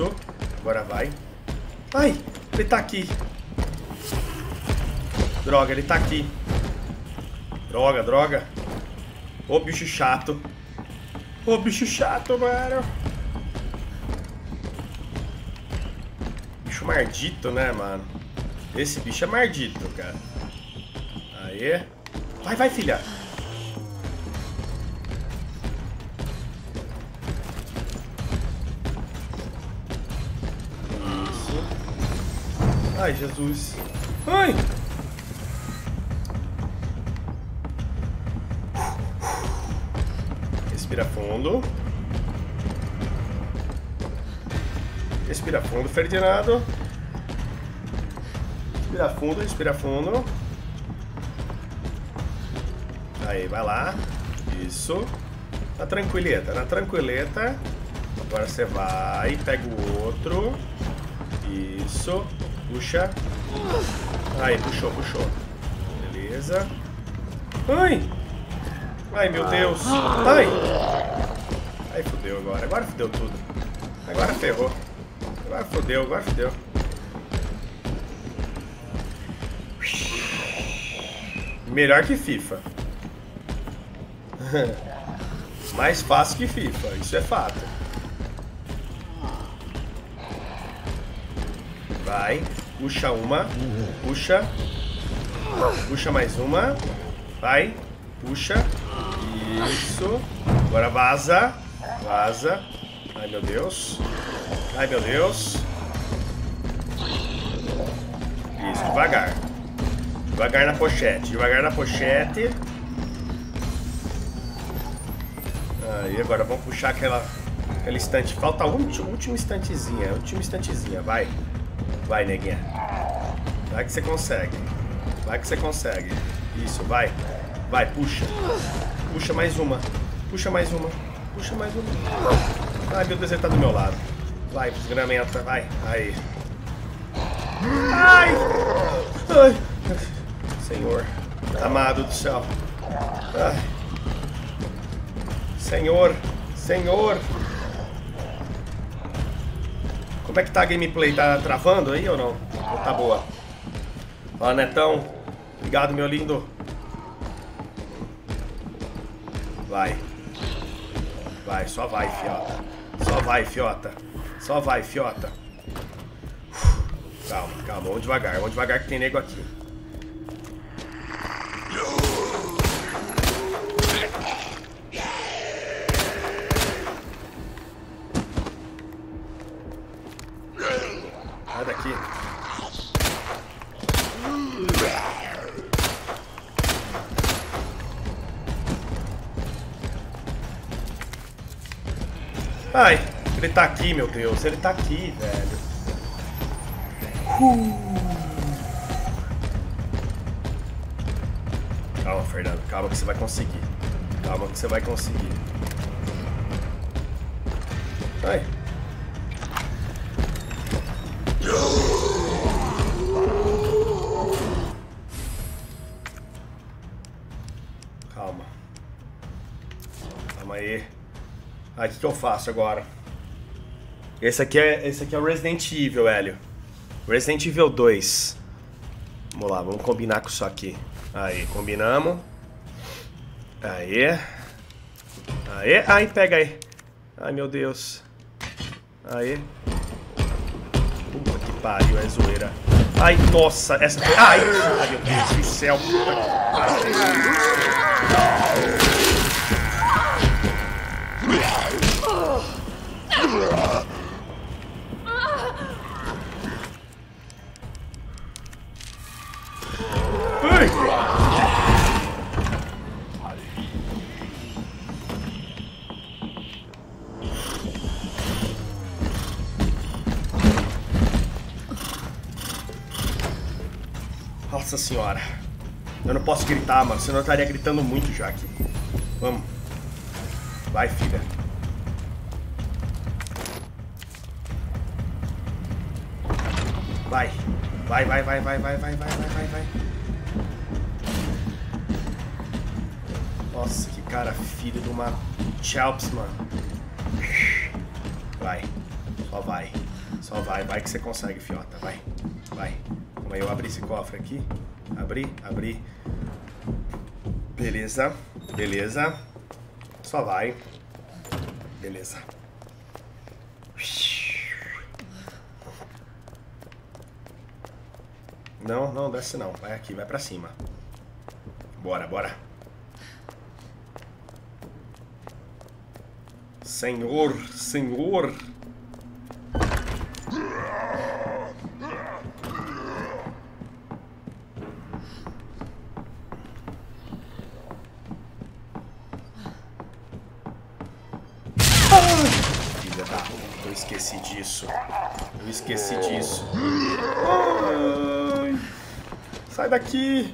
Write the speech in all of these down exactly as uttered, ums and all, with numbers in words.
Isso. Agora vai. Ai, ele tá aqui. Droga, ele tá aqui. Droga, droga. Ô, bicho chato. Ô, bicho chato, mano. Bicho mardito, né, mano? Esse bicho é mardito, cara. Aê. Vai, vai, filha. Isso. Ai, Jesus. Ai. Respira fundo. Respira fundo, Ferdinando. Respira fundo, respira fundo. Aí, vai lá. Isso. Na tranquileta, na tranquileta. Agora você vai, pega o outro. Isso. Puxa. Aí, puxou, puxou. Beleza. Ai! Ai, meu Deus. Ai! Ai, fodeu agora. Agora fodeu tudo. Agora ferrou. Agora fodeu, agora fodeu. Melhor que FIFA. Mais fácil que FIFA, isso é fato. Vai, puxa uma, puxa, puxa mais uma, vai, puxa, isso, agora vaza, vaza, ai meu Deus, ai meu Deus, isso, devagar, devagar na pochete, devagar na pochete. Aí, agora vamos puxar aquela, aquela estante. Falta a última, última estantezinha. Última estantezinha. Vai. Vai, neguinha. Vai que você consegue. Vai que você consegue. Isso, vai. Vai, puxa. Puxa mais uma. Puxa mais uma. Puxa mais uma. Ai, meu Deus, ele tá do meu lado. Vai, desgramenta. Vai. Aí. Ai! Ai! Senhor. Amado do céu. Ai. Senhor, Senhor. Como é que tá a gameplay? Tá travando aí ou não? Ou tá boa? Ó, Netão. Obrigado, meu lindo. Vai. Vai, só vai, fiota. Só vai, fiota. Só vai, fiota. Calma, calma. Vamos devagar. Vamos devagar que tem nego aqui. Sai daqui. Ai, ele tá aqui, meu Deus. Ele tá aqui, velho. Uh. Calma, Fernando. Calma que você vai conseguir. Calma que você vai conseguir. Ai. Calma. Calma aí. Ah, o que, que eu faço agora? Esse aqui é, esse aqui é o Resident Evil, velho. Resident Evil dois. Vamos lá, vamos combinar com isso aqui. Aí, combinamos. Aí. Aí, aí, pega aí. Ai, meu Deus. Aí. Puta que pariu, é zoeira. Ai, nossa, essa foi... Ai, ai, meu Deus do céu. Puta que pariu. Nossa senhora. Eu não posso gritar, mano, senão eu estaria gritando muito já aqui. Vamos. Vai, filha. Vai. Vai, vai, vai, vai, vai, vai, vai, vai, vai, vai. Nossa, que cara filho de uma Chalps, mano. Vai. Só vai. Só vai, vai que você consegue, fiota. Vai, vai. Calma aí, eu abri esse cofre aqui. Abri, abri. Beleza, beleza. Só vai. Beleza. Não, não, desce não. Vai aqui, vai pra cima. Bora, bora. Senhor, senhor. Filha da... Eu esqueci disso. Eu esqueci disso. Ai, sai daqui.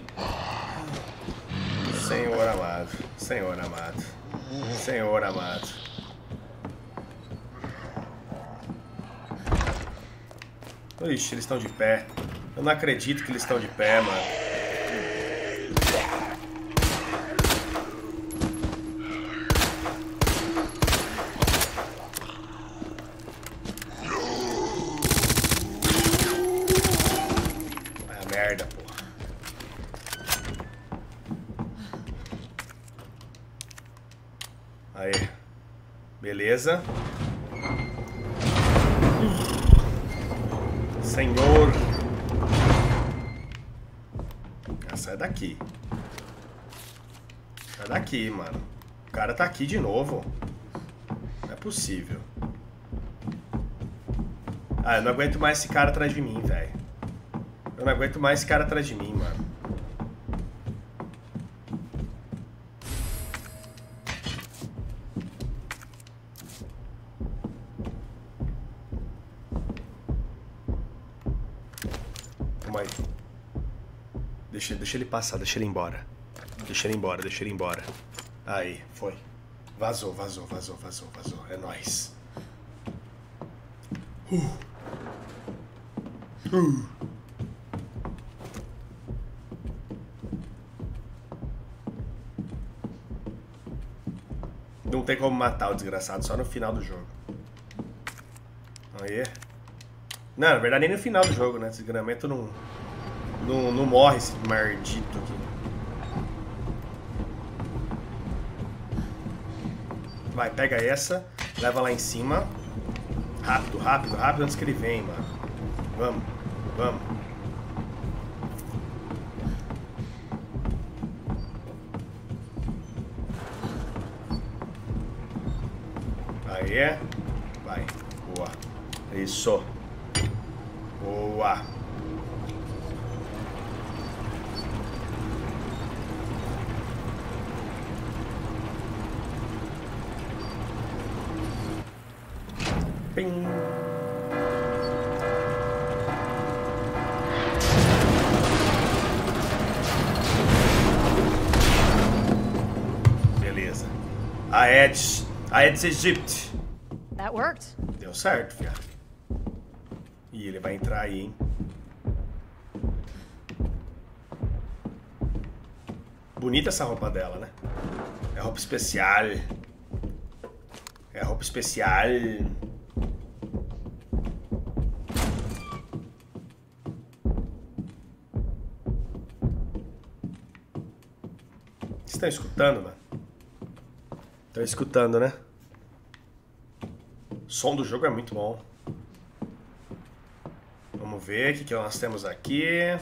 Senhor amado. Senhor amado. Senhor amado. Ixi, eles estão de pé. Eu não acredito que eles estão de pé, mano. Aí. Beleza. Senhor. Ah, sai daqui. Sai daqui, mano. O cara tá aqui de novo. Não é possível. Ah, eu não aguento mais esse cara atrás de mim, velho. Eu não aguento mais esse cara atrás de mim, mano. Deixa, deixa ele passar, deixa ele ir embora. Deixa ele ir embora, deixa ele ir embora. Aí, foi. Vazou, vazou, vazou, vazou, vazou. É nóis. Uh. Uh. Não tem como matar o desgraçado, só no final do jogo. Aí. Não, na verdade nem no final do jogo, né? Esse gramento não... Não, não morre esse maldito aqui. Vai, pega essa. Leva lá em cima. Rápido, rápido, rápido antes que ele vem, mano. Vamos, vamos. Aí. Vai. Boa. Isso. Boa. Pim. Beleza. Aedes, Aedes aegypti. That worked. Deu certo, fiado. E ele vai entrar aí, hein? Bonita essa roupa dela, né? É roupa especial. É roupa especial. Vocês estão escutando, mano? Estão escutando, né? O som do jogo é muito bom. Vamos ver o que, que nós temos aqui.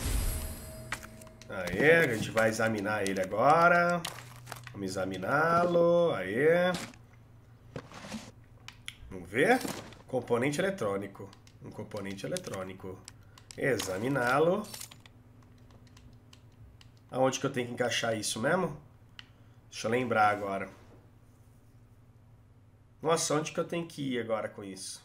Aí, a gente vai examinar ele agora. Vamos examiná-lo. Aí. Vamos ver. Componente eletrônico. Um componente eletrônico. Examiná-lo. Aonde que eu tenho que encaixar isso mesmo? Deixa eu lembrar agora. Nossa, onde que eu tenho que ir agora com isso?